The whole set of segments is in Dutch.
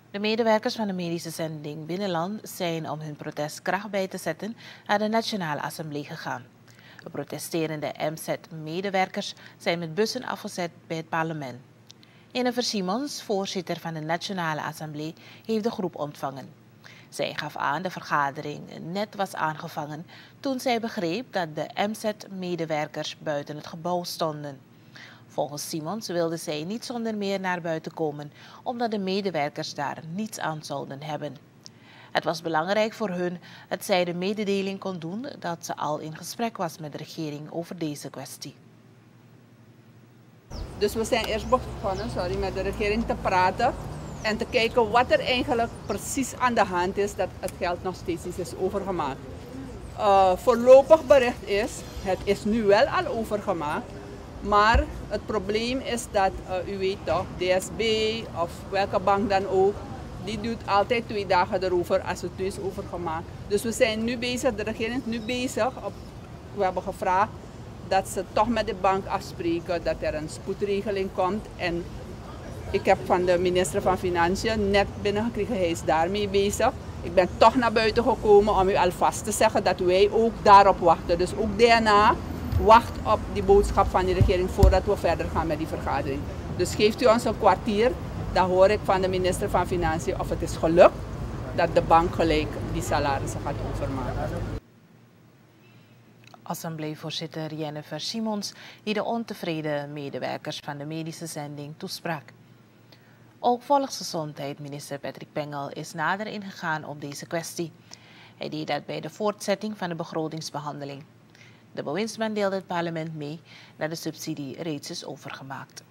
De medewerkers van de medische zending Binnenland zijn om hun protest kracht bij te zetten naar de Nationale Assemblée gegaan. De protesterende MZ-medewerkers zijn met bussen afgezet bij het parlement. Jennifer Simons, voorzitter van de Nationale Assemblée, heeft de groep ontvangen. Zij gaf aan de vergadering net was aangevangen toen zij begreep dat de MZ-medewerkers buiten het gebouw stonden. Volgens Simons wilde zij niet zonder meer naar buiten komen, omdat de medewerkers daar niets aan zouden hebben. Het was belangrijk voor hun dat zij de mededeling kon doen dat ze al in gesprek was met de regering over deze kwestie. Dus we zijn eerst begonnen met de regering te praten en te kijken wat er eigenlijk precies aan de hand is, dat het geld nog steeds niet is overgemaakt. Voorlopig bericht is, het is nu wel al overgemaakt, maar het probleem is dat, u weet toch, DSB of welke bank dan ook, die doet altijd 2 dagen erover als het nu is overgemaakt. Dus we zijn nu bezig, de regering is nu bezig, we hebben gevraagd dat ze toch met de bank afspreken dat er een spoedregeling komt. En ik heb van de minister van Financiën net binnengekregen, hij is daarmee bezig. Ik ben toch naar buiten gekomen om u alvast te zeggen dat wij ook daarop wachten. Dus ook DNA wacht op die boodschap van de regering voordat we verder gaan met die vergadering. Dus geeft u ons een kwartier, dan hoor ik van de minister van Financiën of het is gelukt dat de bank gelijk die salarissen gaat overmaken. Assembleevoorzitter Jennifer Simons, die de ontevreden medewerkers van de medische zending toesprak. Ook volksgezondheidsminister Patrick Pengel is nader ingegaan op deze kwestie. Hij deed dat bij de voortzetting van de begrotingsbehandeling. De bewindsman deelde het parlement mee dat de subsidie reeds is overgemaakt.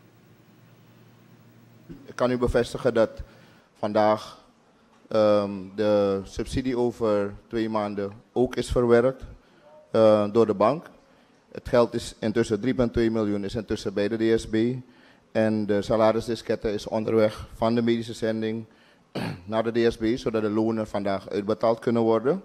Ik kan u bevestigen dat vandaag de subsidie over 2 maanden ook is verwerkt door de bank. Het geld is intussen 3,2 miljoen, is intussen bij de DSB. En de salarisdiskette is onderweg van de medische zending naar de DSB, zodat de lonen vandaag uitbetaald kunnen worden.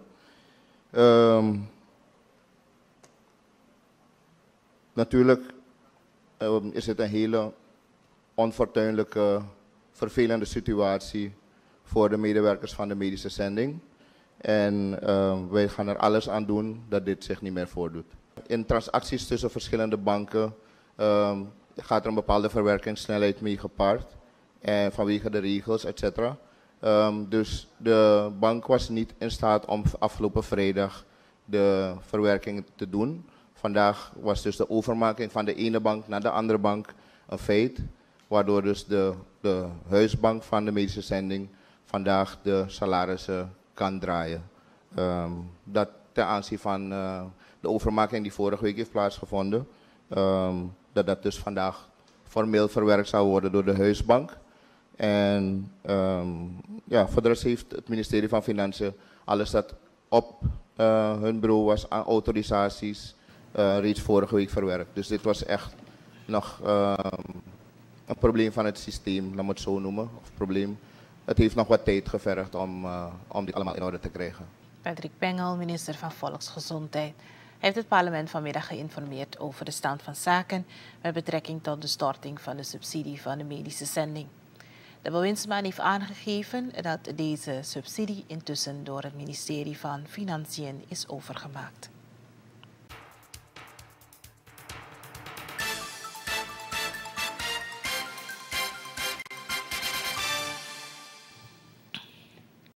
Natuurlijk is het een hele onfortuinlijke, vervelende situatie voor de medewerkers van de medische zending. En wij gaan er alles aan doen dat dit zich niet meer voordoet. In transacties tussen verschillende banken gaat er een bepaalde verwerkingssnelheid mee gepaard. En vanwege de regels, etc. Dus de bank was niet in staat om afgelopen vrijdag de verwerking te doen. Vandaag was dus de overmaking van de ene bank naar de andere bank een feit. Waardoor dus de huisbank van de medische zending vandaag de salarissen kan draaien. Dat ten aanzien van de overmaking die vorige week heeft plaatsgevonden. Dat dus vandaag formeel verwerkt zou worden door de huisbank. En ja, voor de rest heeft het ministerie van Financiën alles dat op hun bureau was aan autorisaties reeds vorige week verwerkt. Dus dit was echt nog een probleem van het systeem, laat me het zo noemen. Of probleem. Het heeft nog wat tijd gevergd om dit allemaal in orde te krijgen. Patrick Pengel, minister van Volksgezondheid, heeft het parlement vanmiddag geïnformeerd over de stand van zaken met betrekking tot de storting van de subsidie van de medische zending. De bewindsman heeft aangegeven dat deze subsidie intussen door het ministerie van Financiën is overgemaakt.